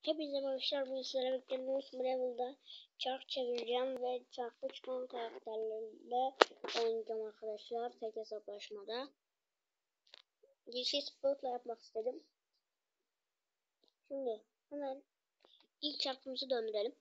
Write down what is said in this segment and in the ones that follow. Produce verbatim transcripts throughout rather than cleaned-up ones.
Hepinize merhabalar. Bu sizlerle birlikte Most Level'da çark çevireceğim ve çarkta çıkan karakterlerle oynayacağım arkadaşlar. Tek hesaplaşmada. Girişi sportla yapmak istedim. Şimdi hemen ilk çarkımızı döndürelim.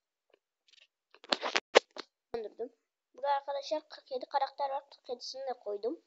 Döndürdüm. Burada arkadaşlar kırk yedi karakter var. kırk yedisini de koydum.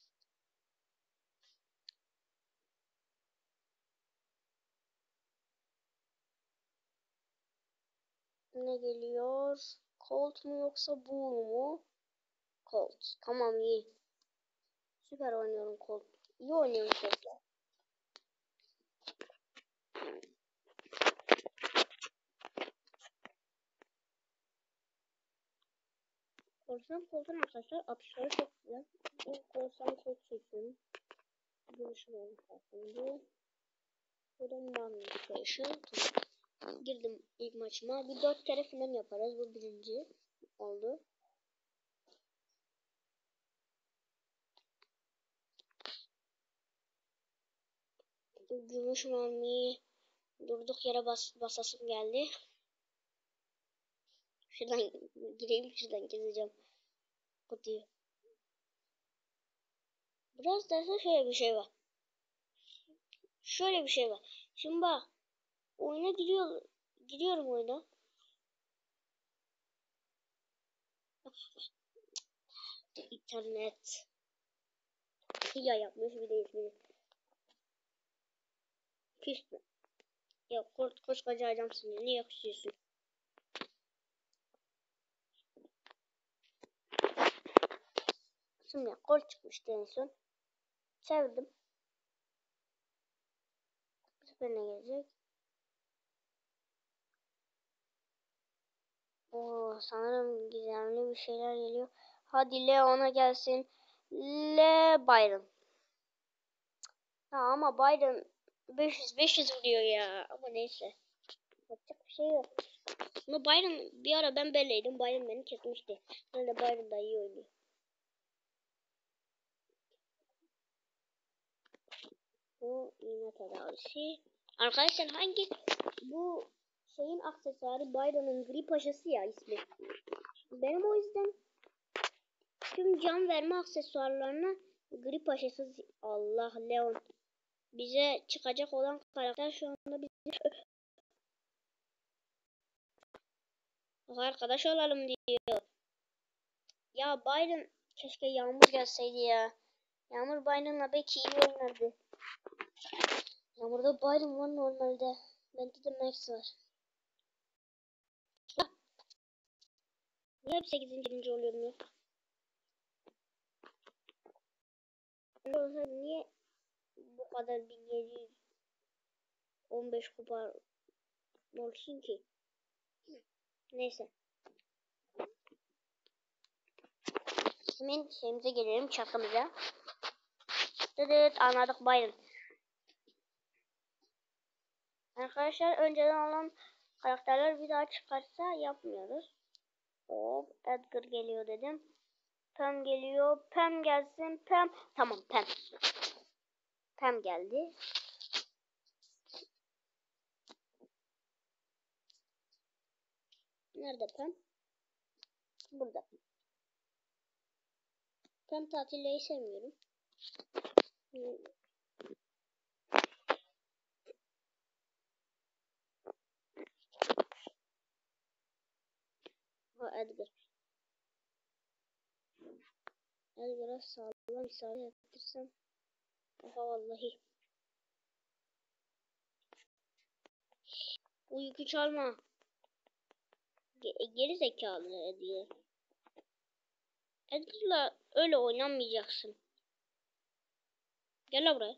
Ne geliyor? Colt mu yoksa Bull mu? Colt. Tamam, iyi. Süper oynuyorum Colt. İyi oynuyorum Colt'la. Korsan korsan arkadaşlar atışları çok güzel. Ben korsan çok seviyorum. Görüşüm oldu aslında. Buradan Magnification. Tamam. Girdim ilk maçıma. Bir dört kere falan yaparız. Bu birinci oldu. Gümüş mermiyi durduk yere bas basasım geldi. Şuradan gireyim, şuradan gezeceğim kutuyu. Biraz derse şöyle bir şey var. Şöyle bir şey var. Şimdi bak. Oyuna giriyor, giriyorum oyuna. İnternet. Ya yapmış bir de ismini. Küsme. Ya kurt koskoca adamsın ya. Niye yakışıyorsun? Şimdi gol çıkmıştı en son. Çevirdim. Bu sefer ne gelecek? Oo, sanırım gizemli bir şeyler geliyor. Hadi Leon'a gelsin. Le Byron. Ha, ama Byron beş yüz beş yüz vuruyor ya. Ama neyse. Yapacak bir şey yok. Ama Byron bir ara ben böyleydim. Byron beni kesmişti. Ben de Byron da iyi oynuyor. Bu iğne tedavisi. Arkadaşlar hangi bu şeyin aksesuarı Byron'un gri paşası ya ismi. Benim o yüzden tüm can verme aksesuarlarına gri paşası. Allah, Leon. Bize çıkacak olan karakter şu anda bizi arkadaş olalım diyor. Ya Byron, keşke Yağmur gelseydi ya. Yağmur Byron'la belki iyi oynardı. Yağmur'da Byron var normalde. Bende de Max var. Niye hep sekizinci oluyorum ya? Niye bu kadar bin yedi yüz on beş kupa olsun ki? Neyse. Hemen şeyimize gelelim, çarkımıza. Evet, anladık Byron. Arkadaşlar önceden olan karakterler bir daha çıkarsa yapmıyoruz. Hop, Edgar geliyor dedim. Pam geliyor. Pam gelsin. Pam. Tamam, Pam. Pam geldi. Nerede Pam? Burada. Pam tatilleri sevmiyorum. Ha, Edgar. Edgar'a sağlam isabet ettirsem. Aha, vallahi. Bu yükü çalma. Ge geri zekalı diye. Edgar'la öyle oynamayacaksın. Gel buraya.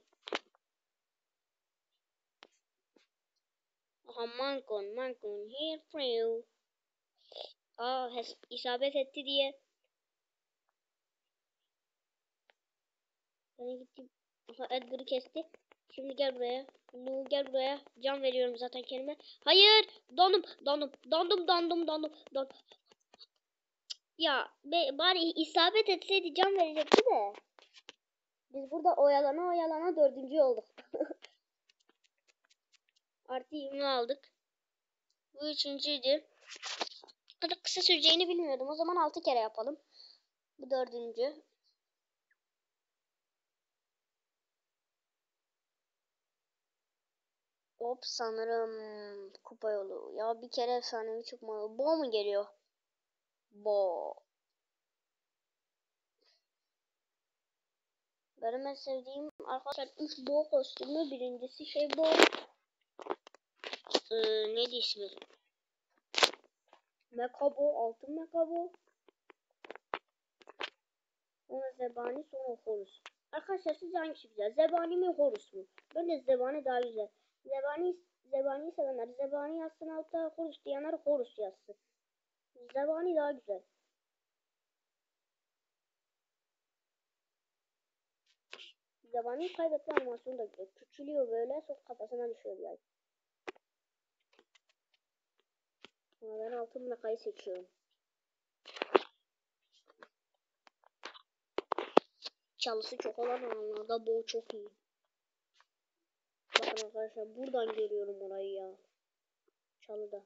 Aha, Mancon, Mancon here for you. Aa, isabet etti diye. Ben gittim. Aha, Edgar'ı kesti. Şimdi gel buraya. Lu, gel buraya. Can veriyorum zaten kendime. Hayır. Dondum. Dondum. Dondum. Dondum. Dondum. Dondum. Ya be, bari isabet etseydi can verecekti de. Biz burada oyalana oyalana dördüncü olduk. Artı yirmi aldık. Bu üçüncüydü. Bu kadar kısa süreceğini bilmiyordum. O zaman altı kere yapalım. Bu dördüncü. Hop sanırım kupa yolu. Ya bir kere efsanevi çıkmalı. Bo mu geliyor? Bo. Benim en sevdiğim arkadaşlar üç bo kostümü. Birincisi şey bo. Ee, neydi ismi? Mekabo. Altın Mekabo. Sonra Zebani, sonra Horus. Arkadaşlar sizce hangisi güzel? Zebani mi, Horus mu? Bence Zebani daha güzel. Zebani, Zebani'yi sevenler Zebani yazsın, altta Horus diyenler Horus yazsın. Zebani daha güzel. Zebani kaybetme animasyonu da güzel. Küçülüyor böyle, sonra kafasına düşüyor yani. Ama ben altın mekayı seçiyorum. Çalısı çok olan alanlarda bu çok iyi. Bakın arkadaşlar buradan görüyorum orayı ya. Çalıda.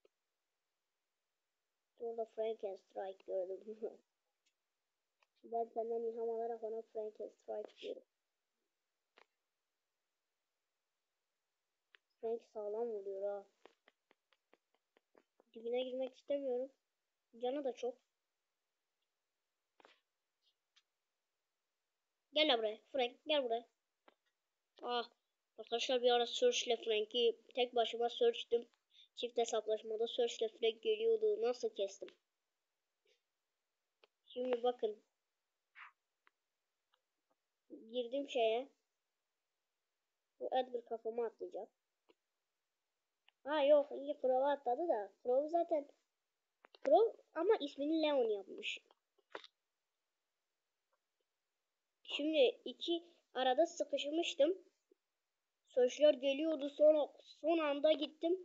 Orada Frankenstrike gördüm. Ben senden ilham alarak ona Frankenstrike diyorum. Frank sağlam vuruyor ha. Dibine girmek istemiyorum. Canı da çok. Gel buraya Frank, gel buraya. Ah arkadaşlar bir ara Search ile Frank'i tek başıma search'tüm. Çift hesaplaşmada Search ile Frank geliyordu. Nasıl kestim? Şimdi bakın. Girdim şeye. Bu Edgar kafama atlayacak. Ha yok iyi Crow'a atladı da. Crow zaten Crow ama ismini Leon yapmış. Şimdi iki arada sıkışmıştım. Sözler geliyordu, sonra son anda gittim.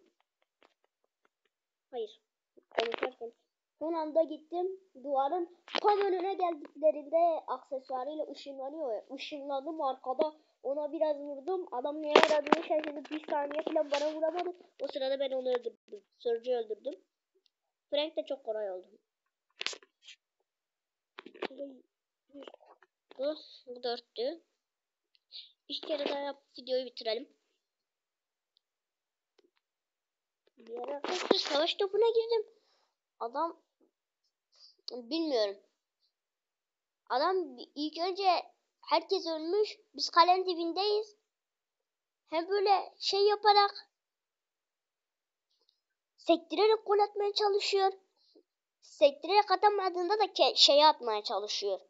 Hayır. Konuşarken. Son anda gittim. Duvarın tam önüne geldiklerinde aksesuarıyla ışınlanıyor. Işınladım arkada. Ona biraz vurdum. Adam neye aradığını şaşırdı. Bir saniye falan bana vuramadı. O sırada ben onu öldürdüm. Sörcü öldürdüm. Frank de çok kolay oldu. Bu, bu dörttü. İki kere daha yap, videoyu bitirelim. Bir ara arkadaşlar savaş topuna girdim. Adam bilmiyorum. Adam ilk önce herkes ölmüş. Biz kalenin dibindeyiz. Hem böyle şey yaparak sektirerek gol atmaya çalışıyor. Sektirerek atamadığında da ke- şeye atmaya çalışıyor.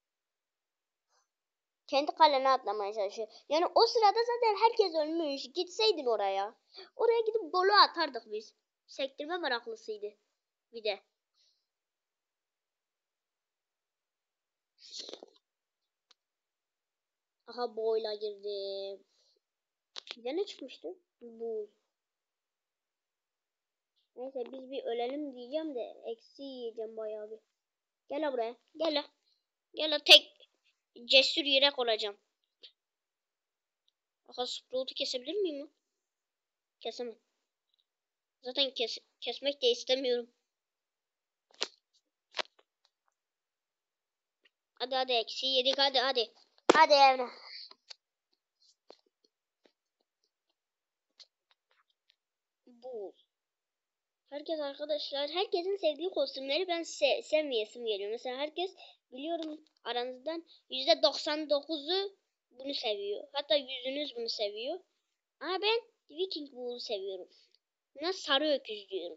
Kendi kalene atlamaya çalışıyor. Yani o sırada zaten herkes ölmüş. Gitseydin oraya. Oraya gidip golü atardık biz. Sektirme meraklısıydı. Bir de. Aha boyla girdim. Bir de ne çıkmıştı? Bu. Neyse biz bir ölelim diyeceğim de eksi yiyeceğim bayağı bir. Gel buraya. Gel. Gel tek cesur yürek olacağım. Aha Sprout'u kesebilir miyim? Kesemem. Zaten kes kesmek de istemiyorum. Hadi hadi eksi yedik hadi hadi. Hadi evre. Bu. Herkes arkadaşlar herkesin sevdiği kostümleri ben se sevmeyesim geliyor. Mesela herkes biliyorum aranızdan yüzde doksan dokuzu bunu seviyor. Hatta yüzünüz bunu seviyor. Ama ben Viking Bull'u seviyorum. Buna sarı öküz diyorum.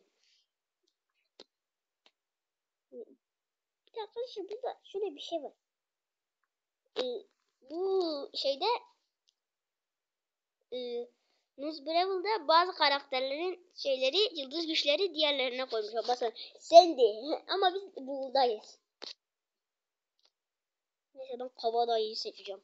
Bir de arkadaşlar burada şöyle bir şey var. Ee, bu şeyde e, Nuzbravel'da bazı karakterlerin şeyleri, yıldız güçleri diğerlerine koymuşlar. Mesela Sandy ama biz Bull'dayız. Neyse ben Kabadayı'yı seçeceğim.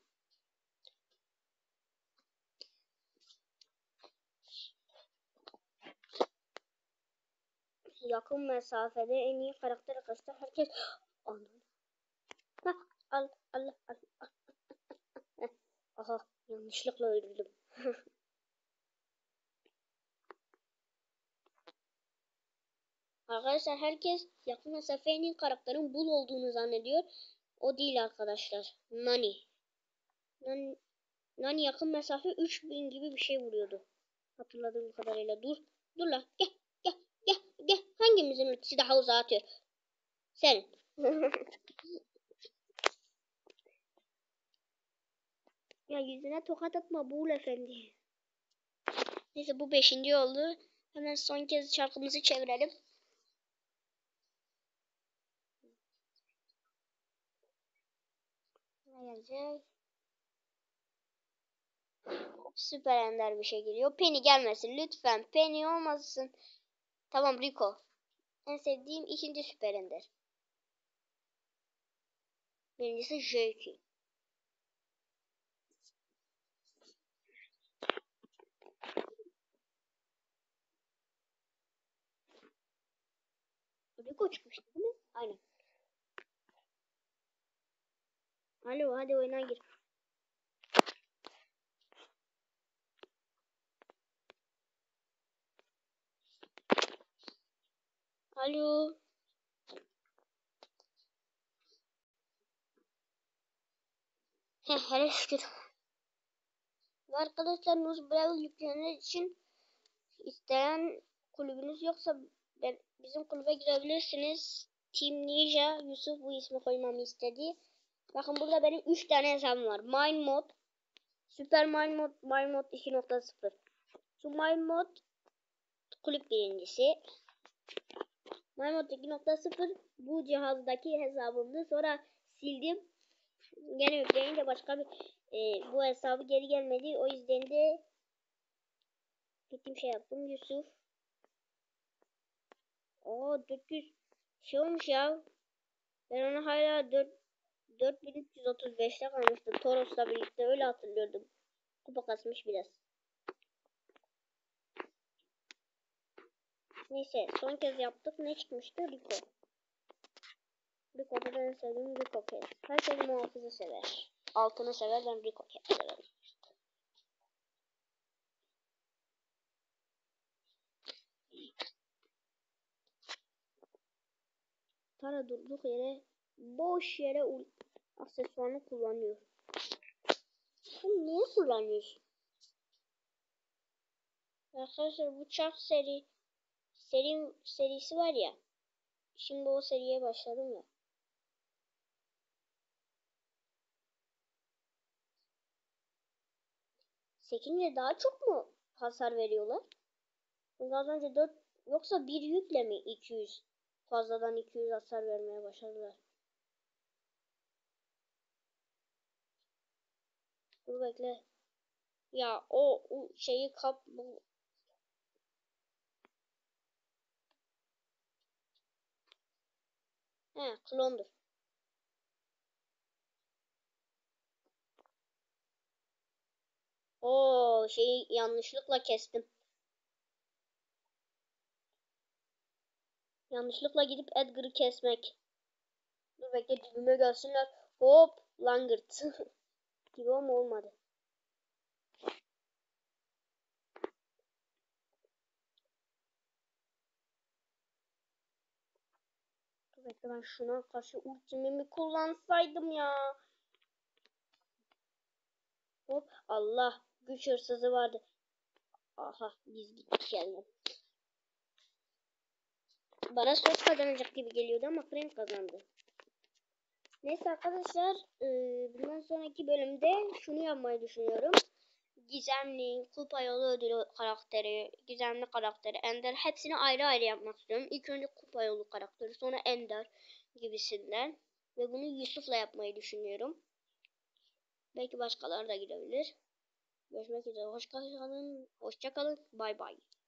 Yakın mesafede en iyi karakter arkadaşlar. Herkes al al al al. Aha yanlışlıkla öldürdüm. Arkadaşlar herkes yakın mesafenin karakterin Bull olduğunu zannediyor. O değil arkadaşlar. Nani. Nani, Nani yakın mesafe üç bin gibi bir şey vuruyordu. Hatırladığım kadarıyla. Dur. Dur la. Gel. Gel. Gel. Gel. Hangimizin ultisi daha uzağa atıyor? Senin. Ya yüzüne tokat atma Bull efendi. Neyse bu beşinci oldu. Hemen son kez çarkımızı çevirelim. Ne gelecek? Süper ender bir şey geliyor. Penny gelmesin lütfen. Penny olmasın. Tamam Rico. En sevdiğim ikinci süper ender. Birincisi Jake. Rico çıkmıştı değil mi? Aynen. Alo hadi oyuna gir. Alo. Heh hele şükür. Ve arkadaşlar Nuz Brawl yükleyenler için isteyen kulübünüz yoksa ben, bizim kulübe girebilirsiniz. Team Ninja Yusuf bu ismi koymamı istedi. Bakın burada benim üç tane hesabım var. Mine Mod, Super Mine Mod, Mine Mod iki nokta sıfır. Şu Mine Mod kulüp birincisi. Mine Mod iki nokta sıfır bu cihazdaki hesabımdı. Sonra sildim. Gene yükleyince başka bir e, bu hesabı geri gelmedi. O yüzden de gittim şey yaptım. Yusuf. Oo dört yüz şey olmuş ya. Ben onu hala dört bin üç yüz otuz beşte kalmıştı. Toros'la birlikte öyle hatırlıyordum. Kupa kasmış biraz. Neyse son kez yaptık. Ne çıkmıştı? Rico. Rico'da ben sevdiğim Rico Cat. Herkes muhafızı sever. Altını sever, ben Rico Cat severim. Tara durduk yere boş yere aksesuarını kullanıyor. Sen niye kullanıyorsun? Arkadaşlar bu çark seri seri serisi var ya. Şimdi o seriye başladım ya. Sekince daha çok mu hasar veriyorlar? Çünkü az önce dört yoksa bir yükle mi iki yüz? Fazladan iki yüz hasar vermeye başladılar. Dur bekle. Ya o, o şeyi kap bu. He klondur. O şeyi yanlışlıkla kestim. Yanlışlıkla gidip Edgar'ı kesmek. Dur bekle dibime gelsinler. Hop langırt. Gibi ama olmadı. Dur bekle ben şuna karşı ultimimi kullansaydım ya. Hop Allah güç hırsızı vardı. Aha biz gittik geldim. Bana söz kazanacak gibi geliyordu ama Frank kazandı. Neyse arkadaşlar bundan sonraki bölümde şunu yapmayı düşünüyorum. Gizemli, kupa yolu ödülü karakteri, gizemli karakteri, Ender hepsini ayrı ayrı yapmak istiyorum. İlk önce kupa yolu karakteri, sonra Ender gibisinden. Ve bunu Yusuf'la yapmayı düşünüyorum. Belki başkaları da girebilir. Görüşmek üzere. Hoşça kalın. Hoşça kalın. Bay bay.